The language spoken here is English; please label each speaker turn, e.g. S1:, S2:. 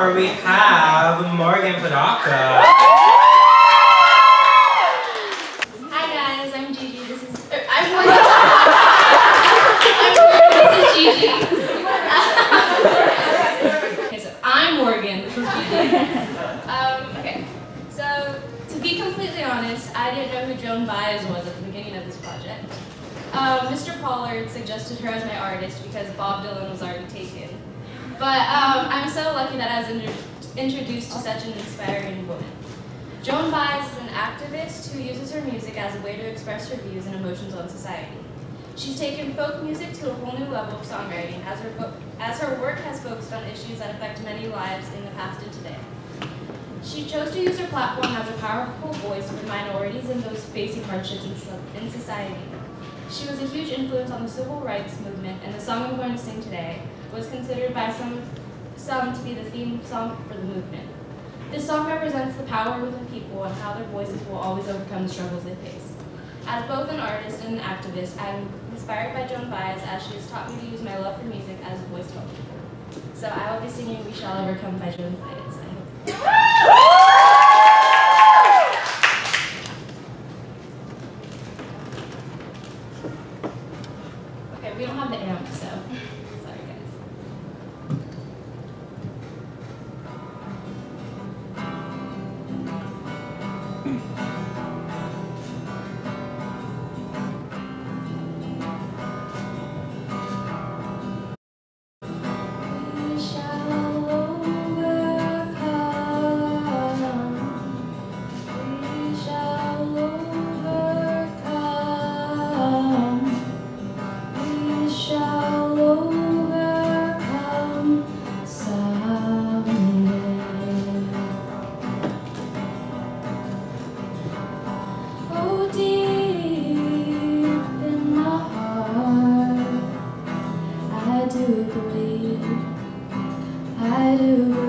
S1: 4, we have Morgan Padaka.
S2: Hi guys, I'm Gigi. This is This is Gigi. Okay, so I'm Morgan. This is Gigi. Okay, so to be completely honest, I didn't know who Joan Baez was at the beginning of this project. Mr. Pollard suggested her as my artist because Bob Dylan was already taken. But I'm so lucky that I was introduced to such an inspiring woman. Joan Baez is an activist who uses her music as a way to express her views and emotions on society. She's taken folk music to a whole new level of songwriting as her work has focused on issues that affect many lives in the past and today. She chose to use her platform as a powerful voice for minorities and those facing hardships in society. She was a huge influence on the civil rights movement, and the song I'm going to sing today was considered by some to be the theme song for the movement. This song represents the power within people and how their voices will always overcome the struggles they face. As both an artist and an activist, I'm inspired by Joan Baez as she has taught me to use my love for music as a voice to help people. So I will be singing We Shall Overcome by Joan Baez. I hope. Okay, we don't have the amp, so sorry guys. We shall overcome. We shall overcome. We shall overcome someday. Oh, deep in my heart, I do believe, I do